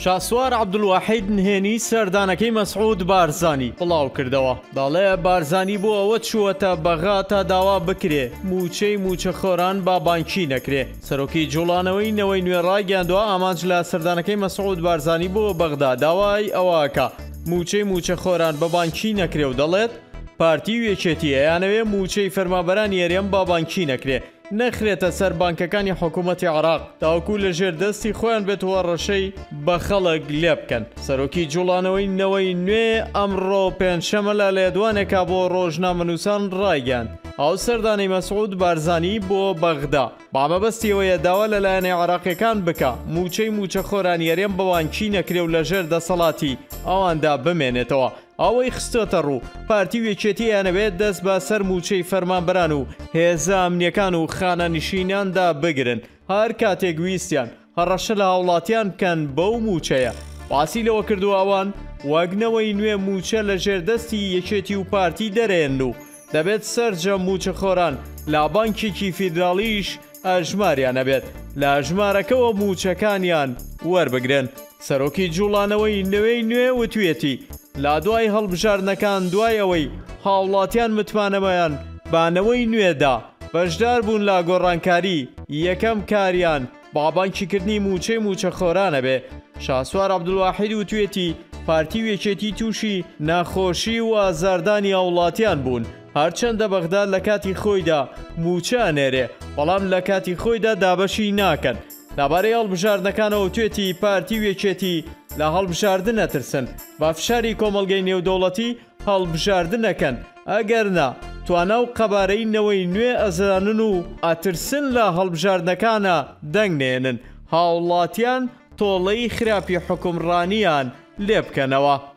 شاسوار عەبدولواحید نهێنی سەردانەکەی مەسعود بارزانی بڵاو کردەوە. دەڵێ بارزانی بۆ ئەوە چووەتە بەغا تا داوا بکرێ موچەی موچەخۆران با بانکی نەکرێ. سەرۆکی جوڵانەوەی نەوەی نوێ ڕاگەاندووە ئامانج لە سەردانەکەی مەسعود بارزانی بۆ بەغدا داوای ئەوەکە موچەی موچەخۆران بە بانکی نەکرێ و دەڵێت پارتی وێچێتی ئەیانەوێ موچەی فەرمانبەرانی هێرێم با بانکی نەکرێ نەخرێتە سەر بانکەکانی حکوومەتی عێراق تاوەکو لە ژێردەستی خۆیان بێتەوە ڕەشەی بە خەڵک لێ بکەن. سەرۆکی جوڵانەوەی نەوەی نوێ ئەمڕۆ پێنجشەمە لە لێدوانێکا بۆ ڕۆژنامەنووسان ڕایگەاند ئەو سەردانی مەسعود بارزانی بۆ بەغدا بامەبەستیەوەیە داوا لەلایەنی عێراقیەکان بکە موچەی موچەخۆرانی هێرێم بە بانکی نەکرێ و لەژێر دەسەڵاتی ئەواندا بمێنێتەوە. ئەوەی خستۆتە ڕوو پارتی وێچێتی یانەوێت دەست بە سەر موچەی فەرمانبەران و هێزە ئەمنیەکان و خانە نشیناندا بگرن هەر کاتێک ویستیان هەڕەشە لە هاوڵاتیان بکەن بەو موچەیە. باسی لەوە کردو ئەوان وەگنەوەی نوێ موچە لە ژێردەستی یەکێتی و پارتی دەرێن و دەبێت سەرجە موچەخۆران لا بانکێکی فیدراڵیش ئەژماریان نەبێت لە ئەژمارەکەەوە موچەکانیان وەربگرن. سەرۆکی جوڵانەوەی نوێی نوێ وتوێتی لا دوای هەڵبژاردنەکان دوای ئەوەی هاوڵاتیان متمانەمەیان بانەوەی نوێدا بەشدار بوون لا گۆڕانکاری یەکەم کاریان بابانکیکردنی موچەی موچەخۆرانە بێ. شاسوار عەبدولواحید وتوێتی پارتی وێچێتی تووشی ناخۆشی و ئازاردانی هاوڵاتیان بوون هەرچەندە بەغدا لە کاتی خۆیدا موچە ئەنێرێ بەڵام لە کاتی خۆیدا دابەشی ناکەن. لەبارەی هەڵبژاردنەکانەوە توێتی پارتی وێچێتی لە هەڵبژاردن نەترسن بە فشاری کۆمەڵگەی نێودەوڵەتی هەڵبژاردن نەکەن ئەگەر نا توانە و قەبارەی نەوەی نوێ ئەزانن و ئەترسن لە هەڵبژاردنەکانە دەنگ نێنن هاوڵاتیان تۆڵەی خراپی حکومڕانیان لێ بکەنەوە.